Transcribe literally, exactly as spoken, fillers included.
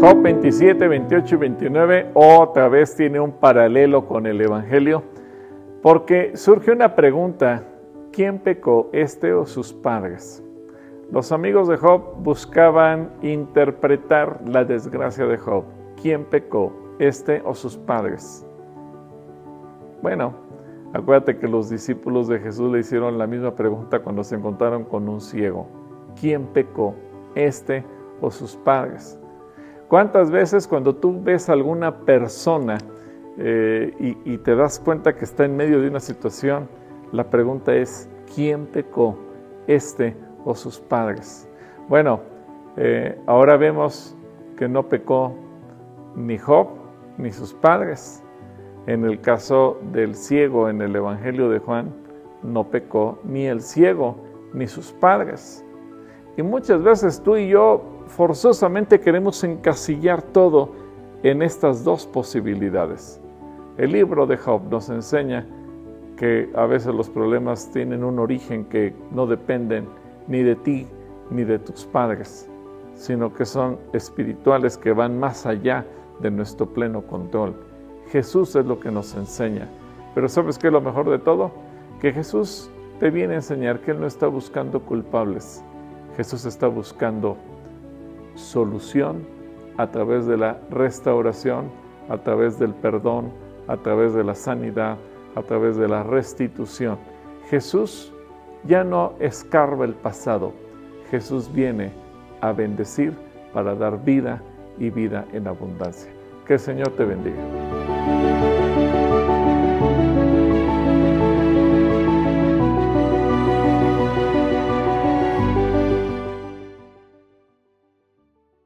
Job veintisiete, veintiocho y veintinueve otra vez tiene un paralelo con el Evangelio, porque surge una pregunta: ¿quién pecó, este o sus padres? Los amigos de Job buscaban interpretar la desgracia de Job. ¿Quién pecó, este o sus padres? Bueno, acuérdate que los discípulos de Jesús le hicieron la misma pregunta cuando se encontraron con un ciego. ¿Quién pecó, este o sus padres? ¿Cuántas veces cuando tú ves a alguna persona eh, y, y te das cuenta que está en medio de una situación, la pregunta es: ¿quién pecó, este o sus padres? Bueno, eh, ahora vemos que no pecó ni Job ni sus padres. En el caso del ciego en el Evangelio de Juan, no pecó ni el ciego ni sus padres. Y muchas veces tú y yo forzosamente queremos encasillar todo en estas dos posibilidades. El libro de Job nos enseña que a veces los problemas tienen un origen que no dependen ni de ti ni de tus padres, sino que son espirituales, que van más allá de nuestro pleno control. Jesús es lo que nos enseña. Pero ¿sabes qué es lo mejor de todo? Que Jesús te viene a enseñar que Él no está buscando culpables. Jesús está buscando solución a través de la restauración, a través del perdón, a través de la sanidad, a través de la restitución. Jesús ya no escarba el pasado. Jesús viene a bendecir para dar vida y vida en abundancia. Que el Señor te bendiga.